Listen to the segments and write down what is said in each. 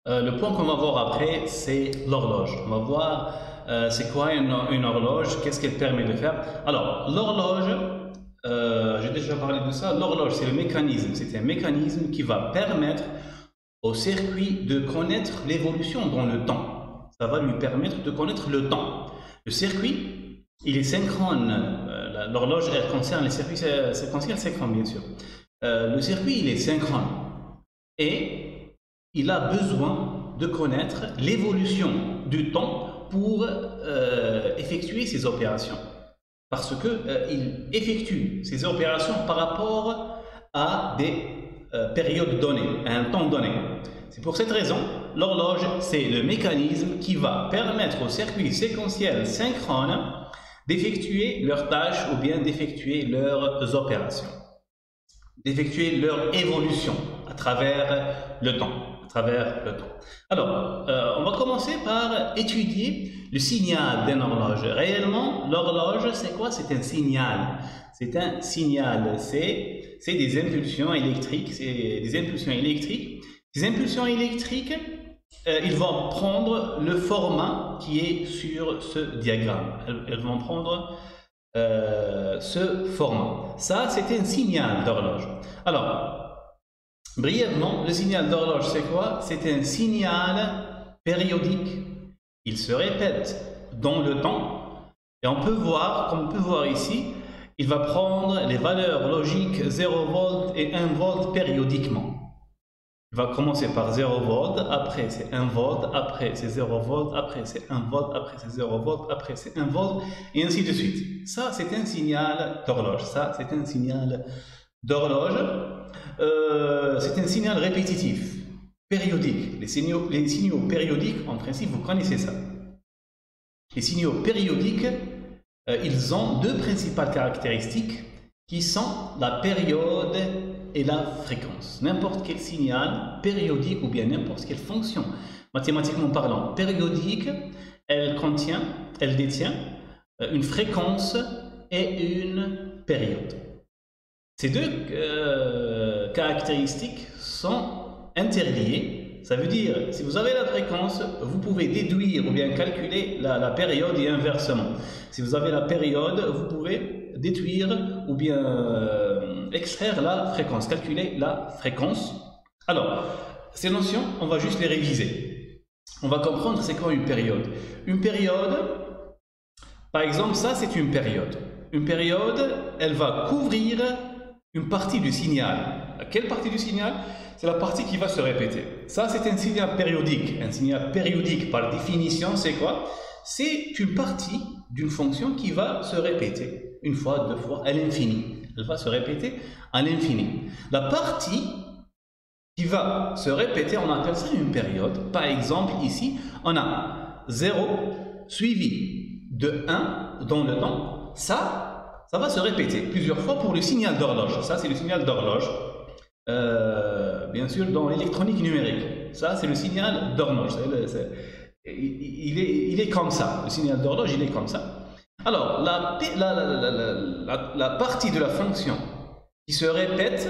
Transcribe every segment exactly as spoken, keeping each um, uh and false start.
Euh, le point qu'on va voir après, c'est l'horloge. On va voir euh, c'est quoi une, une horloge, qu'est-ce qu'elle permet de faire. Alors, l'horloge, euh, j'ai déjà parlé de ça, l'horloge, c'est le mécanisme. C'est un mécanisme qui va permettre au circuit de connaître l'évolution dans le temps. Ça va lui permettre de connaître le temps. Le circuit, il est synchrone. Euh, l'horloge, elle concerne les circuits séquentiels synchrones, bien sûr. Euh, le circuit, il est synchrone. Et il a besoin de connaître l'évolution du temps pour euh, effectuer ses opérations. Parce qu'il euh, effectue ses opérations par rapport à des euh, périodes données, à un temps donné. C'est pour cette raison, l'horloge, c'est le mécanisme qui va permettre aux circuits séquentiels synchrones d'effectuer leurs tâches ou bien d'effectuer leurs opérations, d'effectuer leur évolution à travers le temps. travers le temps. Alors, euh, on va commencer par étudier le signal d'une horloge. Réellement, l'horloge, c'est quoi? C'est un signal. C'est un signal. C'est des impulsions électriques. C'est des impulsions électriques. Ces impulsions électriques, euh, ils vont prendre le format qui est sur ce diagramme. Elles, elles vont prendre euh, ce format. Ça, c'est un signal d'horloge. Alors, brièvement, le signal d'horloge, c'est quoi? C'est un signal périodique. Il se répète dans le temps. Et on peut voir, comme on peut voir ici, il va prendre les valeurs logiques zéro volt et un volt périodiquement. Il va commencer par zéro volt, après c'est un volt, après c'est zéro volt, après c'est un volt, après c'est zéro volt, après c'est un volt, et ainsi de suite. Ça, c'est un signal d'horloge. Ça, c'est un signal d'horloge. Euh, c'est un signal répétitif, périodique. Les signaux, les signaux périodiques, en principe, vous connaissez ça. Les signaux périodiques, euh, ils ont deux principales caractéristiques qui sont la période et la fréquence. N'importe quel signal périodique ou bien n'importe quelle fonction, mathématiquement parlant, périodique, elle contient, elle détient une fréquence et une période. Ces deux euh, caractéristiques sont interliées. Ça veut dire, si vous avez la fréquence, vous pouvez déduire ou bien calculer la, la période et inversement. Si vous avez la période, vous pouvez déduire ou bien euh, extraire la fréquence, calculer la fréquence. Alors, ces notions, on va juste les réviser. On va comprendre c'est quoi une période. Une période, par exemple, ça c'est une période. Une période, elle va couvrir une partie du signal. Quelle partie du signal? C'est la partie qui va se répéter. Ça, c'est un signal périodique. Un signal périodique, par définition, c'est quoi? C'est une partie d'une fonction qui va se répéter une fois, deux fois, à l'infini. Elle va se répéter à l'infini. La partie qui va se répéter, on appelle ça une période. Par exemple, ici, on a zéro suivi de un dans le temps. Ça, ça va se répéter plusieurs fois pour le signal d'horloge. Ça, c'est le signal d'horloge. Euh, bien sûr, dans l'électronique numérique. Ça, c'est le signal d'horloge. Il est, il est comme ça. Le signal d'horloge, il est comme ça. Alors, la, la, la, la, la, la partie de la fonction qui se répète,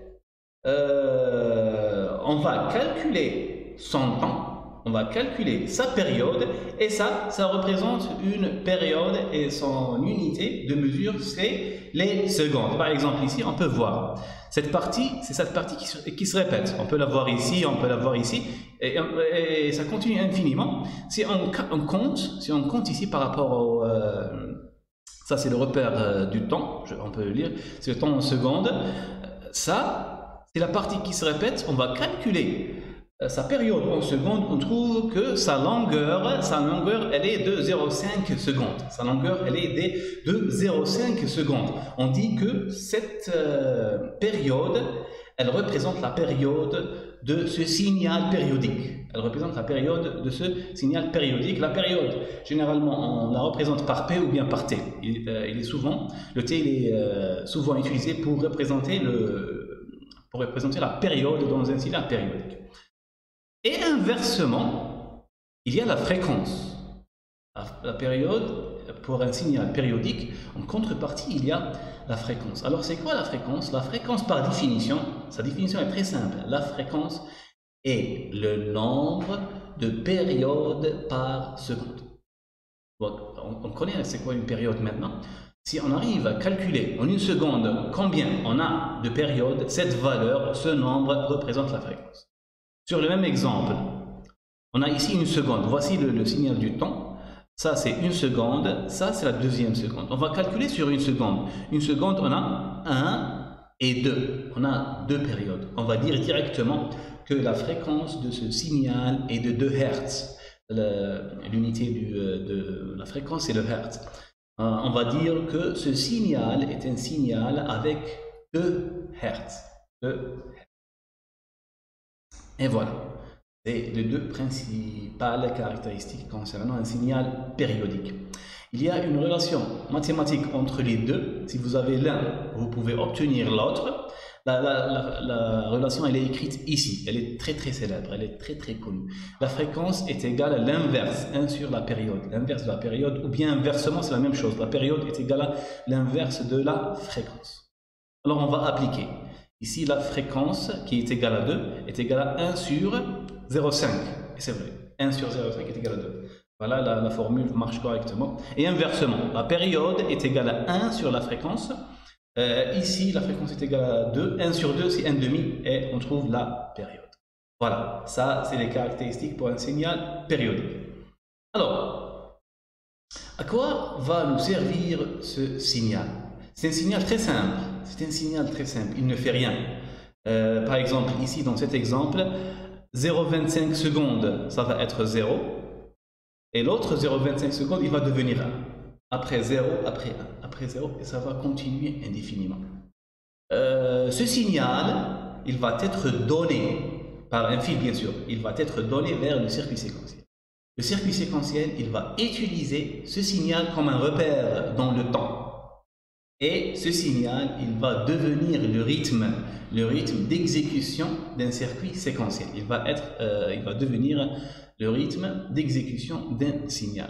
euh, on va calculer son temps. On va calculer sa période et ça, ça représente une période et son unité de mesure, c'est les secondes. Par exemple, ici, on peut voir cette partie, c'est cette partie qui se, qui se répète. On peut la voir ici, on peut la voir ici et, et ça continue infiniment. Si on, on compte, si on compte ici par rapport au... Euh, ça, c'est le repère euh, du temps, je, on peut le lire, c'est le temps en secondes. Ça, c'est la partie qui se répète. On va calculer sa période en secondes, on trouve que sa longueur, sa longueur, elle est de zéro virgule cinq secondes. Sa longueur, elle est de zéro virgule cinq secondes. On dit que cette euh, période, elle représente la période de ce signal périodique. Elle représente la période de ce signal périodique. La période, généralement, on la représente par P ou bien par T. Il, euh, il est souvent, le T, il est euh, souvent utilisé pour représenter le, pour représenter la période dans un signal périodique. Et inversement, il y a la fréquence. La période, pour un signal périodique, en contrepartie, il y a la fréquence. Alors, c'est quoi la fréquence? La fréquence, par définition, sa définition est très simple. La fréquence, est le nombre de périodes par seconde. Donc, on, on connaît c'est quoi une période maintenant. Si on arrive à calculer en une seconde combien on a de périodes, cette valeur, ce nombre représente la fréquence. Sur le même exemple, on a ici une seconde. Voici le, le signal du temps. Ça, c'est une seconde. Ça, c'est la deuxième seconde. On va calculer sur une seconde. Une seconde, on a un et deux. On a deux périodes. On va dire directement que la fréquence de ce signal est de deux hertz. L'unité de la fréquence, c'est le hertz. Euh, on va dire que ce signal est un signal avec deux hertz. Et voilà. C'est les deux principales caractéristiques concernant un signal périodique. Il y a une relation mathématique entre les deux. Si vous avez l'un, vous pouvez obtenir l'autre. La, la, la, la relation, elle est écrite ici. Elle est très très célèbre, elle est très très connue. La fréquence est égale à l'inverse, un sur la période. L'inverse de la période, ou bien inversement, c'est la même chose. La période est égale à l'inverse de la fréquence. Alors on va appliquer. Ici, la fréquence, qui est égale à deux, est égale à un sur zéro virgule cinq. Et c'est vrai, un sur zéro virgule cinq est égal à deux. Voilà, la, la formule marche correctement. Et inversement, la période est égale à un sur la fréquence. Euh, ici, la fréquence est égale à deux. un sur deux, c'est un demi. Et on trouve la période. Voilà, ça, c'est les caractéristiques pour un signal périodique. Alors, à quoi va nous servir ce signal? C'est un signal très simple. C'est un signal très simple. Il ne fait rien. Euh, par exemple, ici, dans cet exemple, zéro virgule vingt-cinq secondes, ça va être zéro. Et l'autre zéro virgule vingt-cinq secondes, il va devenir un. Après zéro, après un, après zéro, et ça va continuer indéfiniment. Euh, ce signal, il va être donné par un fil, bien sûr. Il va être donné vers le circuit séquentiel. Le circuit séquentiel, il va utiliser ce signal comme un repère dans le temps. Et ce signal, il va devenir le rythme, le rythme d'exécution d'un circuit séquentiel. Il va être, euh, il va devenir le rythme d'exécution d'un signal.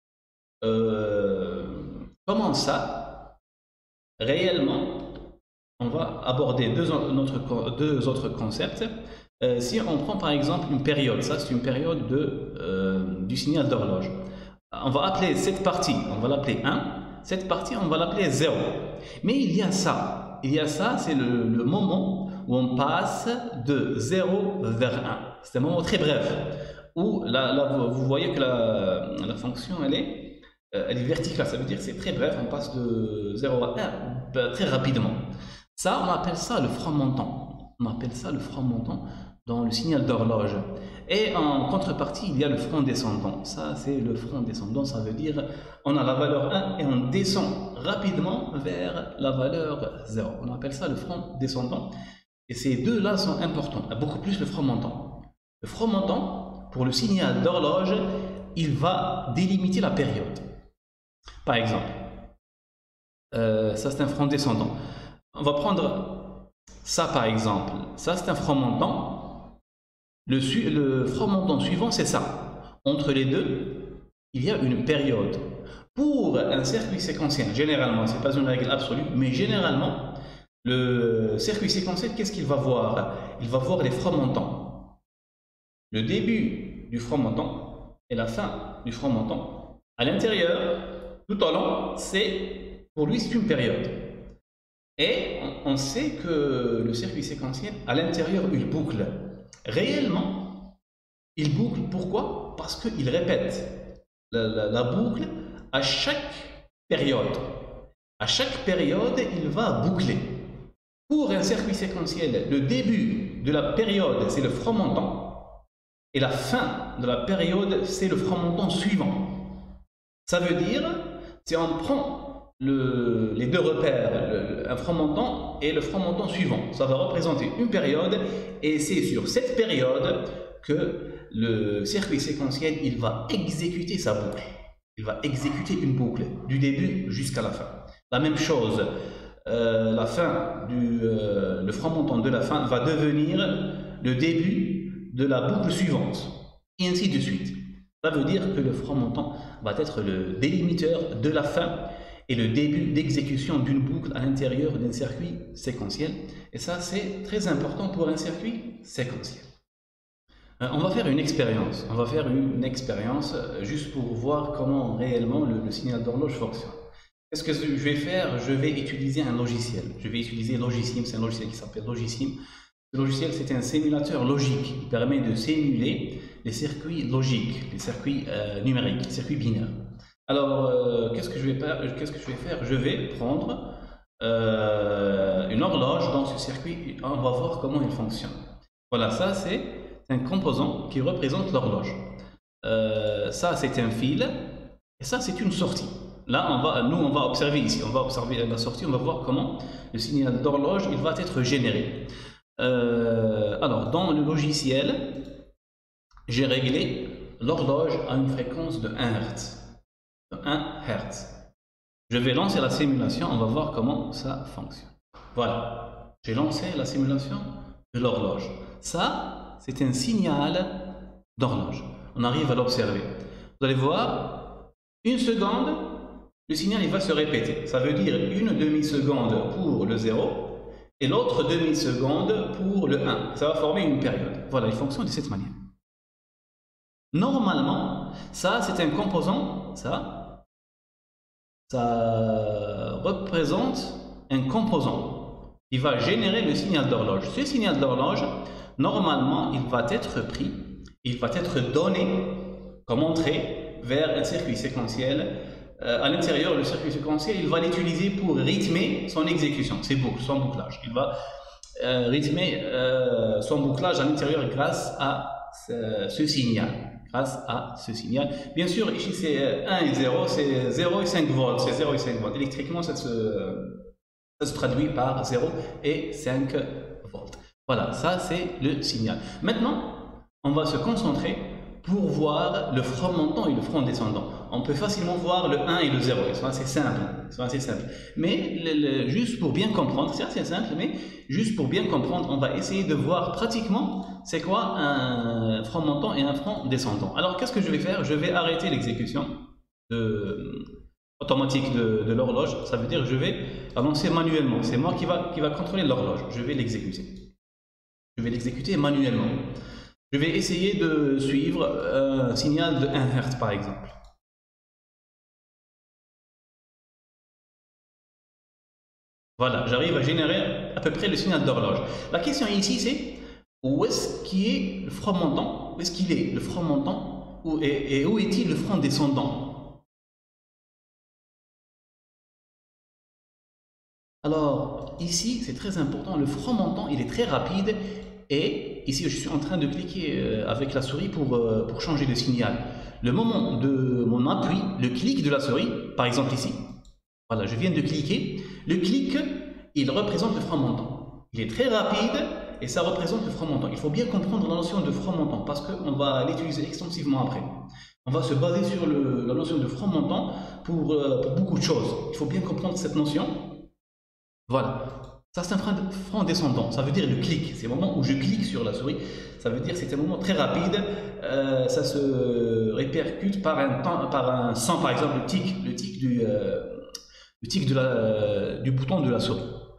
Euh, comment ça? Réellement, on va aborder deux autres, deux autres concepts. Euh, si on prend par exemple une période, ça c'est une période de, euh, du signal d'horloge. On va appeler cette partie, on va l'appeler un. Cette partie, on va l'appeler zéro. Mais il y a ça. Il y a ça, c'est le, le moment où on passe de zéro vers un. C'est un moment très bref. Où là, là, vous voyez que la, la fonction, elle est, elle est verticale. Ça veut dire que c'est très bref. On passe de zéro à un très rapidement. Ça, on appelle ça le franc montant. On appelle ça le franc montant dans le signal d'horloge. Et en contrepartie, il y a le franc descendant. Ça, c'est le franc descendant. Ça veut dire on a la valeur un et on descend rapidement vers la valeur zéro. On appelle ça le franc descendant. Et ces deux-là sont importants. Beaucoup plus le franc montant. Le franc montant, pour le signal d'horloge, il va délimiter la période. Par exemple, euh, ça c'est un franc descendant. On va prendre ça par exemple. Ça c'est un franc montant. Le, le franc montant suivant, c'est ça. Entre les deux, il y a une période. Pour un circuit séquentiel, généralement, ce n'est pas une règle absolue, mais généralement, le circuit séquentiel, qu'est-ce qu'il va voir? Il va voir les francs montants. Le début du franc montant et la fin du franc montant. À l'intérieur, tout au long, c'est pour lui, c'est une période. Et on, on sait que le circuit séquentiel, à l'intérieur, il boucle. Réellement, il boucle. Pourquoi? Parce qu'il répète la, la, la boucle à chaque période. À chaque période, il va boucler. Pour un circuit séquentiel, le début de la période, c'est le franc montant. Et la fin de la période, c'est le franc montant suivant. Ça veut dire, si on prend le, les deux repères, le, un franc montant et le franc montant suivant, ça va représenter une période et c'est sur cette période que le circuit séquentiel il va exécuter sa boucle. Il va exécuter une boucle du début jusqu'à la fin. La même chose, euh, la fin du euh, le franc montant de la fin va devenir le début de la boucle suivante et ainsi de suite. Ça veut dire que le franc montant va être le délimiteur de la fin et le début d'exécution d'une boucle à l'intérieur d'un circuit séquentiel. Et ça, c'est très important pour un circuit séquentiel. Euh, On va faire une expérience. On va faire une expérience euh, juste pour voir comment réellement le, le signal d'horloge fonctionne. Qu'est-ce que je vais faire? Je vais utiliser un logiciel. Je vais utiliser Logisim, c'est un logiciel qui s'appelle Logisim. Ce logiciel, c'est un simulateur logique qui permet de simuler les circuits logiques, les circuits euh, numériques, les circuits binaires. Alors, euh, qu'est-ce que je vais faire? Qu'est-ce que je vais faire? Je vais prendre euh, une horloge dans ce circuit. On va voir comment il fonctionne. Voilà, ça c'est un composant qui représente l'horloge. Euh, ça c'est un fil et ça c'est une sortie. Là, on va, nous on va observer ici, on va observer la sortie, on va voir comment le signal d'horloge il va être généré. Euh, alors, dans le logiciel, j'ai réglé l'horloge à une fréquence de un hertz. De un hertz. Je vais lancer la simulation, on va voir comment ça fonctionne. Voilà, j'ai lancé la simulation de l'horloge. Ça, c'est un signal d'horloge. On arrive à l'observer. Vous allez voir, une seconde, le signal il va se répéter. Ça veut dire une demi-seconde pour le zéro et l'autre demi-seconde pour le un. Ça va former une période. Voilà, il fonctionne de cette manière. Normalement, ça c'est un composant, ça, ça représente un composant qui va générer le signal d'horloge. Ce signal d'horloge, normalement, il va être pris, il va être donné comme entrée vers un circuit séquentiel. Euh, à l'intérieur, le circuit séquentiel, il va l'utiliser pour rythmer son exécution, ses boucles, son bouclage. Il va euh, rythmer euh, son bouclage à l'intérieur grâce à ce, ce signal. Grâce à ce signal. Bien sûr, ici c'est un et zéro, c'est zéro et cinq volts, c'est zéro et cinq volts. Électriquement, ça se, ça se traduit par zéro et cinq volts. Voilà, ça c'est le signal. Maintenant, on va se concentrer pour voir le front montant et le front descendant. On peut facilement voir le un et le zéro, ils sont assez simples. Ils sont assez simples. Mais le, le, juste pour bien comprendre, c'est assez simple, mais juste pour bien comprendre, on va essayer de voir pratiquement c'est quoi un front montant et un front descendant. Alors qu'est-ce que je vais faire? Je vais arrêter l'exécution automatique de, de l'horloge. Ça veut dire que je vais avancer manuellement. C'est moi qui va, qui va contrôler l'horloge. Je vais l'exécuter. Je vais l'exécuter manuellement. Je vais essayer de suivre un signal de un hertz par exemple. Voilà, j'arrive à générer à peu près le signal d'horloge. La question ici c'est où est-ce qu'il est le front montant? Où est-ce qu'il est le front montant? Où, et, et où est-il le front descendant? Alors ici c'est très important, le front montant il est très rapide. Et ici, je suis en train de cliquer avec la souris pour, pour changer de signal. Le moment de mon appui, le clic de la souris, par exemple ici, voilà, je viens de cliquer. Le clic, il représente le front montant. Il est très rapide et ça représente le front montant. Il faut bien comprendre la notion de front montant parce qu'on va l'utiliser extensivement après. On va se baser sur le, la notion de front montant pour, pour beaucoup de choses. Il faut bien comprendre cette notion. Voilà. Ça, c'est un front descendant, ça veut dire le clic, c'est le moment où je clique sur la souris, ça veut dire que c'est un moment très rapide, euh, ça se répercute par un, temps, par un son, par exemple le tic, le tic, du, euh, le tic de la, euh, du bouton de la souris.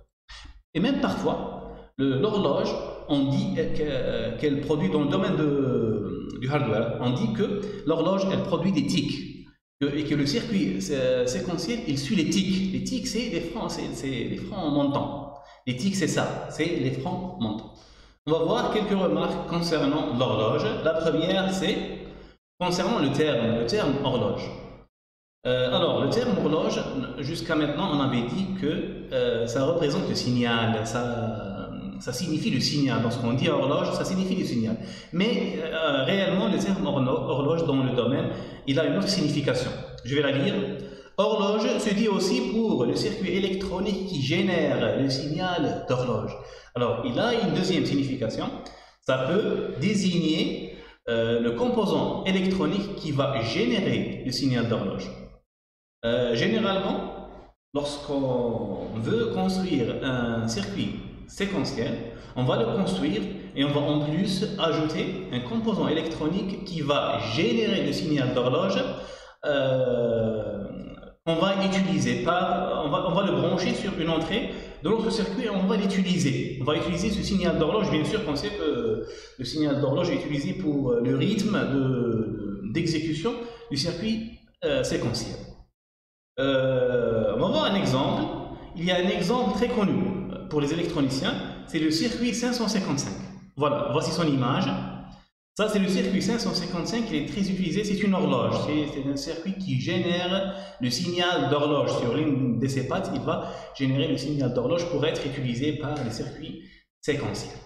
Et même parfois, l'horloge, on dit qu'elle qu'elle produit, dans le domaine de, du hardware, on dit que l'horloge, elle produit des tics. Et que le circuit séquentiel, il suit les tics. Les tics, c'est les francs, c'est les francs montants. Les tics, c'est ça, c'est les francs montants. On va voir quelques remarques concernant l'horloge. La première, c'est concernant le terme, le terme horloge. Euh, alors, le terme horloge, jusqu'à maintenant, on avait dit que euh, ça représente le signal, ça, ça signifie le signal. Lorsqu'on dit horloge, ça signifie le signal. Mais euh, réellement, le terme horloge dans le domaine, il a une autre signification. Je vais la lire. Horloge se dit aussi pour le circuit électronique qui génère le signal d'horloge. Alors, il a une deuxième signification. Ça peut désigner euh, le composant électronique qui va générer le signal d'horloge. Euh, généralement, lorsqu'on veut construire un circuit séquentiel, on va le construire et on va en plus ajouter un composant électronique qui va générer le signal d'horloge. Euh, on va utiliser par, on va, on va le brancher sur une entrée dans notre circuit, on va l'utiliser. On va utiliser ce signal d'horloge. Bien sûr qu'on sait que le signal d'horloge est utilisé pour le rythme d'exécution de, de, du circuit euh, séquentiel. Euh, on va voir un exemple. Il y a un exemple très connu pour les électroniciens, c'est le circuit cinq cent cinquante-cinq. Voilà, voici son image. Ça, c'est le circuit cinq cent cinquante-cinq, il est très utilisé, c'est une horloge. C'est un circuit qui génère le signal d'horloge. Sur l'une de ses pattes, il va générer le signal d'horloge pour être utilisé par les circuits séquentiels.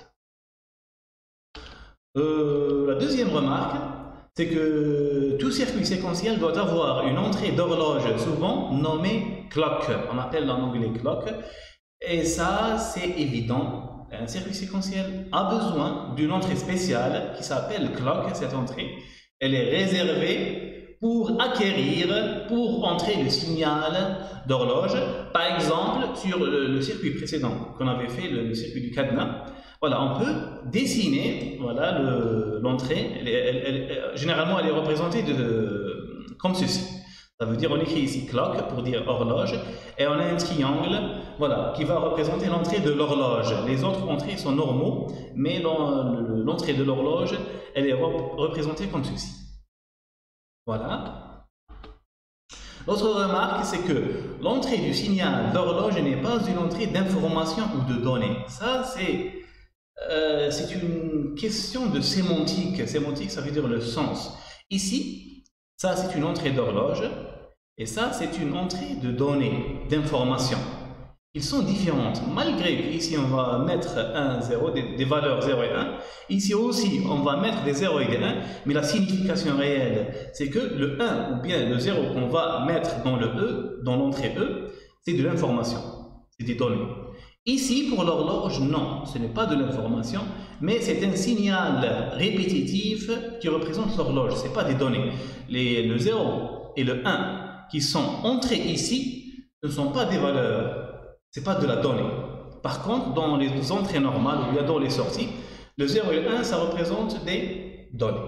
Euh, la deuxième remarque, c'est que tout circuit séquentiel doit avoir une entrée d'horloge, souvent nommée clock. On appelle en anglais clock. Et ça, c'est évident. Un circuit séquentiel a besoin d'une entrée spéciale qui s'appelle clock. Cette entrée, elle est réservée pour acquérir, pour entrer le signal d'horloge. Par exemple, sur le, le circuit précédent qu'on avait fait, le, le circuit du cadenas, voilà, on peut dessiner voilà, l'entrée. Le, elle, elle, elle, généralement, elle est représentée de, comme ceci. Ça veut dire, on écrit ici clock pour dire horloge, et on a un triangle, voilà, qui va représenter l'entrée de l'horloge. Les autres entrées sont normaux, mais l'entrée de l'horloge, elle est représentée comme ceci. Voilà. L'autre remarque, c'est que l'entrée du signal d'horloge n'est pas une entrée d'information ou de données. Ça, c'est euh, c'est une question de sémantique. Sémantique, ça veut dire le sens. Ici, ça, c'est une entrée d'horloge. Et ça, c'est une entrée de données, d'informations. Ils sont différentes, malgré qu'ici on va mettre un, zéro, des, des valeurs zéro et un. Ici aussi, on va mettre des zéro et des un, mais la signification réelle, c'est que le un ou bien le zéro qu'on va mettre dans le E, dans l'entrée E, c'est de l'information, c'est des données. Ici, pour l'horloge, non, ce n'est pas de l'information, mais c'est un signal répétitif qui représente l'horloge, ce n'est pas des données. Les, le zéro et le un qui sont entrés ici ne sont pas des valeurs, ce n'est pas de la donnée. Par contre, dans les entrées normales ou bien dans les sorties, le zéro et le un, ça représente des données.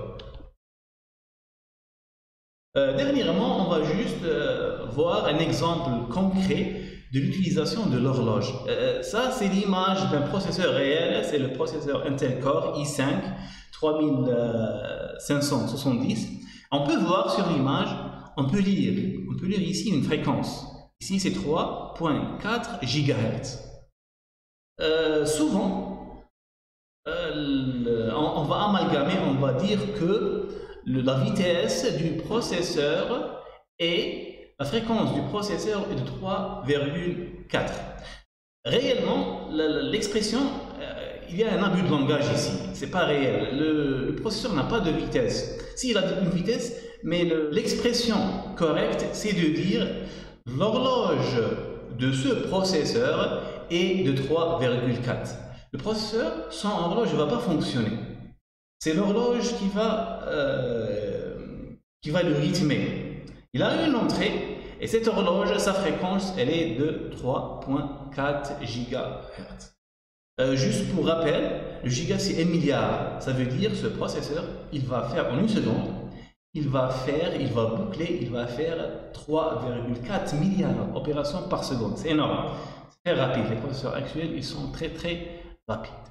Euh, dernièrement, on va juste euh, voir un exemple concret de l'utilisation de l'horloge. Euh, ça, c'est l'image d'un processeur réel, c'est le processeur Intel Core i cinq trois mille cinq cent soixante-dix. On peut voir sur l'image, on peut lire, on peut lire ici une fréquence. Ici, c'est trois virgule quatre gigahertz. Euh, souvent, euh, le, on, on va amalgamer, on va dire que le, la vitesse du processeur et la fréquence du processeur est de trois virgule quatre. Réellement, l'expression, euh, il y a un abus de langage ici, c'est pas réel. Le, le processeur n'a pas de vitesse. S'il a une vitesse, mais l'expression correcte, c'est de dire l'horloge de ce processeur est de trois virgule quatre. Le processeur, sans horloge, ne va pas fonctionner. C'est l'horloge qui va, euh, qui va le rythmer. Il a une entrée, et cette horloge, sa fréquence, elle est de trois virgule quatre gigahertz. Euh, juste pour rappel, le giga c'est un milliard. Ça veut dire ce processeur, il va faire en une seconde, il va faire, il va boucler, il va faire trois virgule quatre milliards d'opérations par seconde. C'est énorme, c'est très rapide. Les processeurs actuels, ils sont très très rapides.